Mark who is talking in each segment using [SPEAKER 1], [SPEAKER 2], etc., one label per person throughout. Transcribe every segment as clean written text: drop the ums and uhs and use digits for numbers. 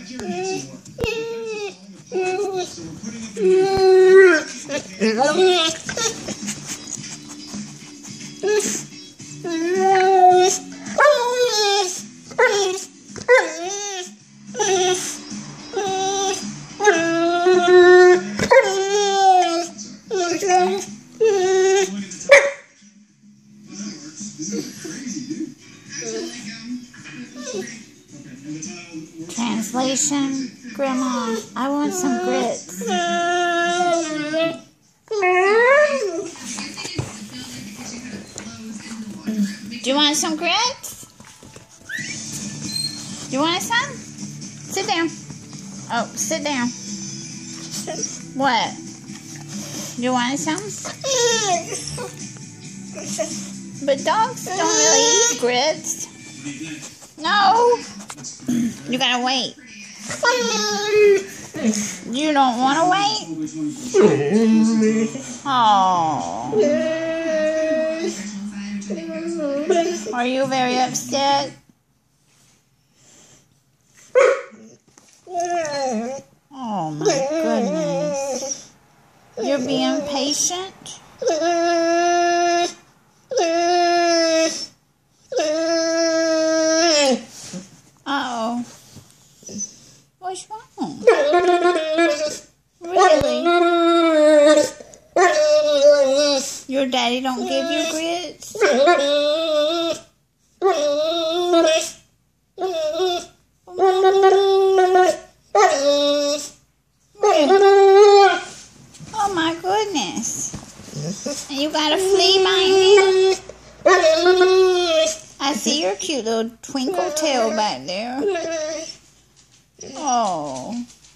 [SPEAKER 1] Translation, Grandma, I want some grits. Do you want some grits? Do you want some? Sit down. Oh, sit down. What? You want some? But dogs don't really eat grits. No. You gotta wait. You don't want to wait? Oh. Are you very upset? Oh my goodness. You're being patient? Uh-oh. What's wrong? Really? Your daddy don't give you grits? Oh my goodness. You got a flea behind you? I see your cute little twinkle tail back there. Oh.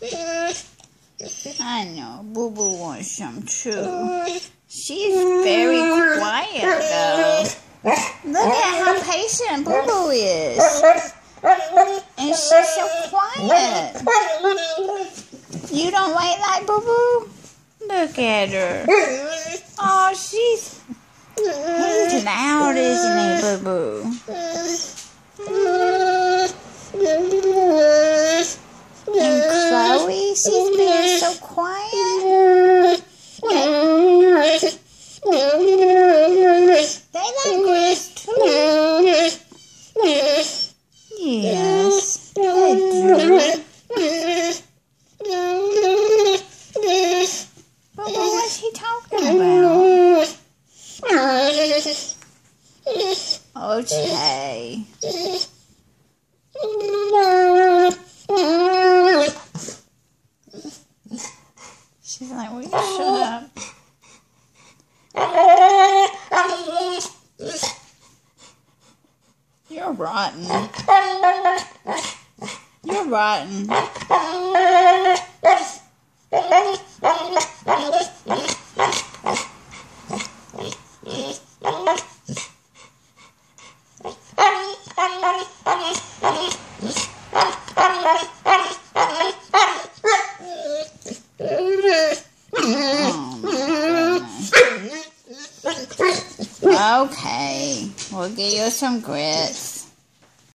[SPEAKER 1] I know. Boo Boo wants some too. She's very quiet though. Look at how patient Boo Boo is. And she's so quiet. You don't wait like Boo Boo? Look at her. Oh, he's loud, isn't he, Boo Boo? And Chloe, she's being so quiet. They like grits too. Yes, they do. But what's he talking about? Okay. She's like, will you shut up? You're rotten. You're rotten. Okay, we'll get you some grits.